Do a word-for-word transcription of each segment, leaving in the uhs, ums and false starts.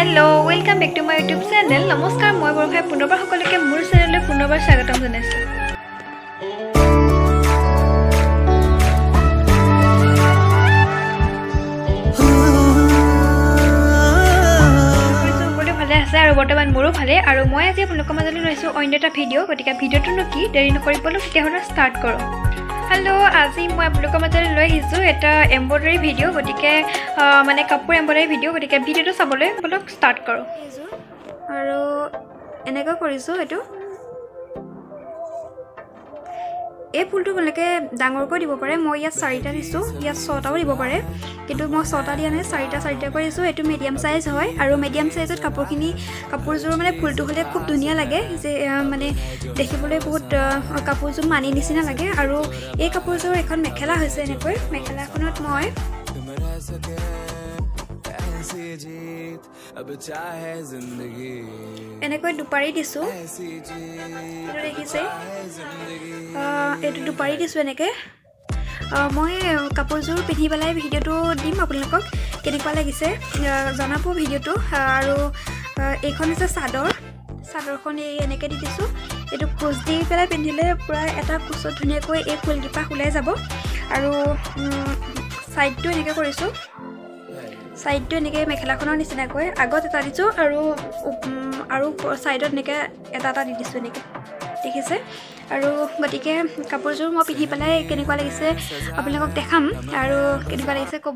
Hello, welcome back to my YouTube channel. Namaskar, moi borkhai punobar hokoloke mur channel le punobar swagatam janaisu. সকলো ভালে আছে আৰু বৰ্তমান মোৰো ভালে আৰু মই আজি আপোনালোকৰ মাজলৈ লৈছো অন্য এটা ভিডিঅ' গতিকে ভিডিঅ'টো নো কি দেৰি নকৰি বলো তেতিয়াহ'লে ষ্টাৰ্ট কৰো। Hello, আজি মই আপোনালোকৰ মাজলৈ লৈ আহিছো এটা এমব্ৰয়ডাৰী ভিডিঅ' গতিকে মানে কাপোৰ এমব্ৰয়ডাৰী ভিডিঅ' গতিকে ভিডিঅ'টো চাবলৈ বলক ষ্টাৰ্ট কৰো। আৰু এনেকৈ কৰিছো এটো এই ফুলটো বলকে ডাঙৰকৈ দিব পাৰে মই ইয়াত চাৰিটা দিছো ইয়াত ছটাও দিব পাৰে কিন্তু মই ছটা দিয়া নাই চাৰিটা চাৰিটা কৰিছো এটো মিডিয়াম সাইজ হয় আৰু মিডিয়াম সাইজত কাপোৰখিনি কাপোৰজোৰ মানে ফুলটো হলে খুব ধুনিয়া লাগে যে মানে দেখিবলৈ বহুত কাপোৰজোৰ মানি নিচিনা লাগে আৰু এই কাপোৰজোৰ এখন মেখেলা হৈছে এনেকৈ মেখেলাখনত মই এনেকৈ দুপাৰি দিছো এটো দেখিছে এটো দুপাৰি দিছো এনেকে মই কাপোৰজোৰ পিন্ধি পেলাই ভিডিঅ'টো দিম আপোনালোকক কেনেকুৱা লাগিছে জনাব ভিডিঅ'টো আৰু এইখন আছে চাদৰ চাদৰখন এই এনেকে দি দিছো এটো কুচ দি পেলাই পিন্ধিলে পুৰা এটা কুচত ধুনিয়াকৈ এই ফুলকিপা খুলাই যাব আৰু সাইডটো এনেকে কৰিছো সাইডটো এনেকে মেখেলাখনৰ নিচিনাকৈ আগত এটা দিছো আৰু আৰু সাইডত এনেকে এটা এটা দি দিছো এনেকে দেখিছে আৰু গটিকে কাপোৰজোৰ মই পিন্ধি পেলাই কেনেকুৱা লাগিছে আপোনালোকক দেখাম আৰু কেনেকুৱা লাগিছে ক'ব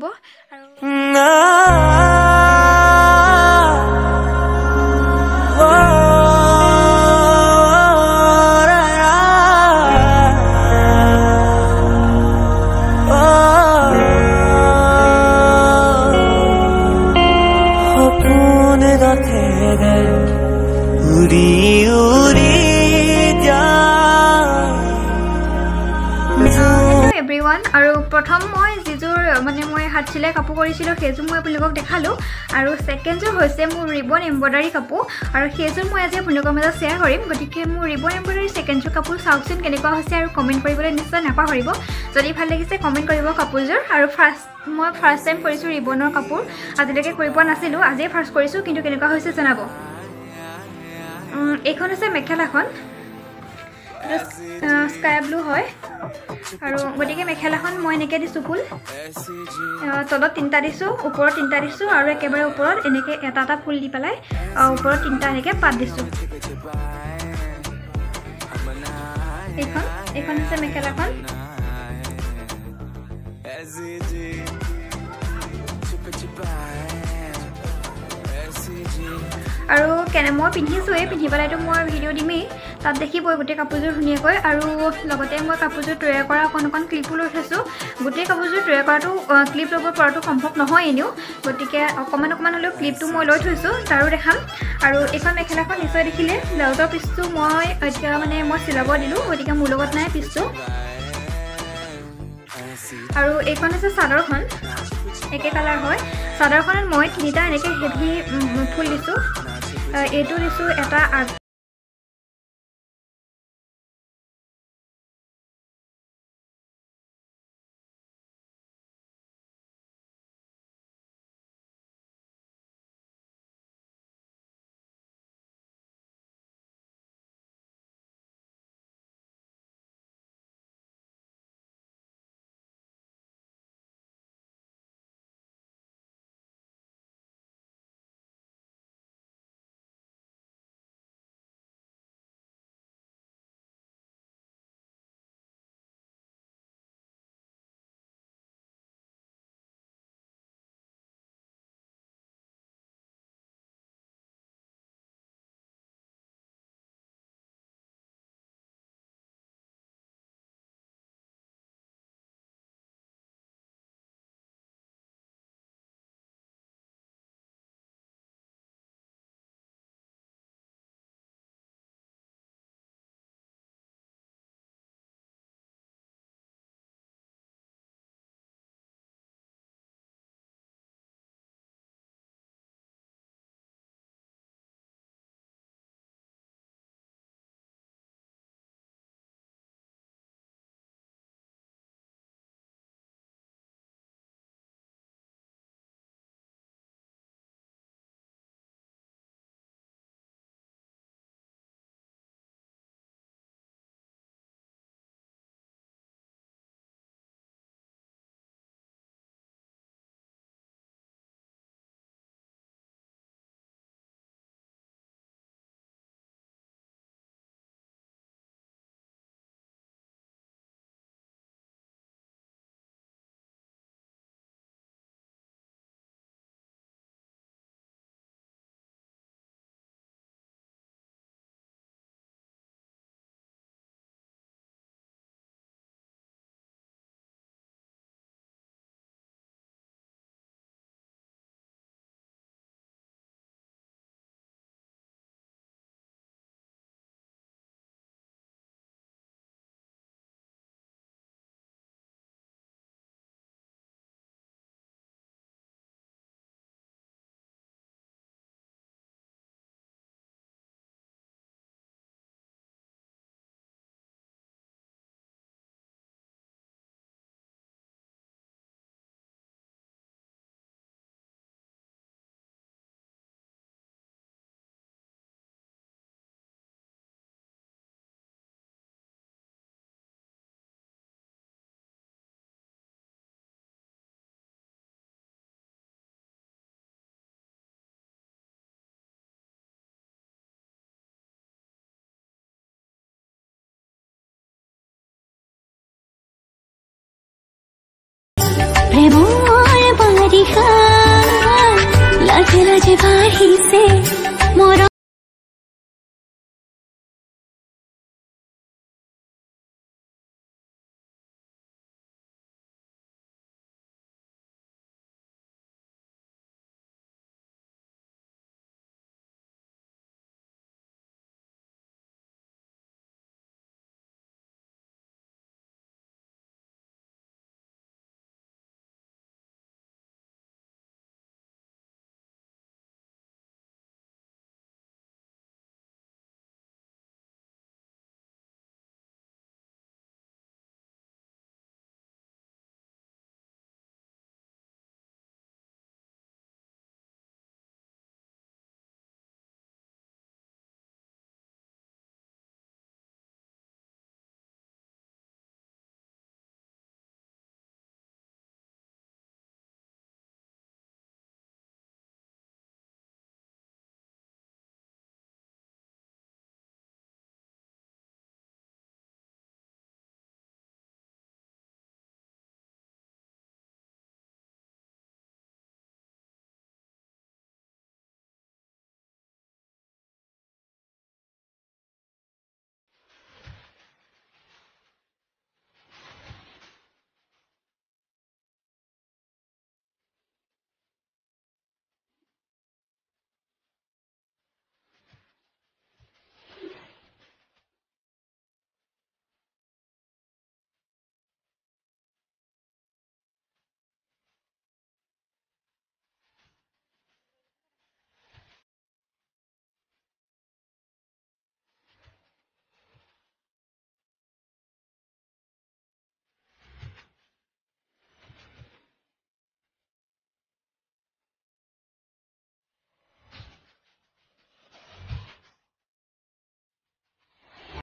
everyone আৰু প্ৰথম মই জিজুৰ মানে মই হাত চিলাই কাপোৰ কৰিছিলো হেজু মই আপোনালোকক দেখালো আৰু সেকেন্ড জোৰ হৈছে মোৰ ৰিবন এমব্ৰয়ডাৰী কাপোৰ আৰু হেজু মই আজি আপোনালোকৰ মাজত শেয়াৰ কৰিম গতিকে মোৰ ৰিবন এমব্ৰয়ডাৰী সেকেন্ড জোৰ কাপোৰ চাওকচোন কেনেকুৱা হৈছে আৰু কমেন্ট কৰিবলৈ নিশ্চয় নাপাহৰিব যদি ভাল লাগিছে কমেন্ট কৰিব কাপোৰজোৰ আৰু ফাৰ্স্ট মই ফাৰ্স্ট টাইম কৰিছো ৰিবনৰ কাপোৰ আজিলৈকে কৰি পোৱা নাছিলো আজি ফাৰ্স্ট কৰিছো কিন্তু কেনেকুৱা হৈছে জনাব এইখন আছে মেখেলাখন স্কাই ব্লু হয় আৰু গটিকে মেখেলাখন মই এনেকে দিছো ফুল তলত তিনটা দিছো ওপৰত তিনটা দিছো আৰু একেবাৰে ওপৰত এনেকে এটা এটা ফুল দি পেলাই ওপৰত তিনটা এনেকে পাত দিছো এইখন এইখন আছে মেখেলাখন আৰু কেনে মই পিন্ধিছো এই পিন্ধি পেলাইতো মই ভিডিঅ' দিমেই তাত দেখিবই গোটেই কাপোৰজোৰ ধুনিয়াকৈ আৰু লগতে মই কাপোৰজোৰ তৈয়াৰ কৰা অকণ অকণ ক্লিপো লৈ থৈছো গোটেই কাপোৰজোৰ তৈয়াৰ কৰাটো ক্লিপ ল'ব পৰাটো সম্ভৱ নহয় এনেও গতিকে অকণমান অকণমান হ'লেও ক্লিপটো মই লৈ থৈছো তাৰো দেখাম আৰু এইখন মেখেলাখন নিশ্চয় দেখিলে ব্লাউজৰ পিচটো মই এতিয়া মানে মই চিলাব দিলোঁ গতিকে মোৰ লগত নাই পিচটো আৰু এইখন আছে চাদৰখন একে কালাৰ হয় চাদৰখনত মই তিনিটা এনেকে হেভি ফুল দিছো এইটো দিছো এটা বাঢ়িছে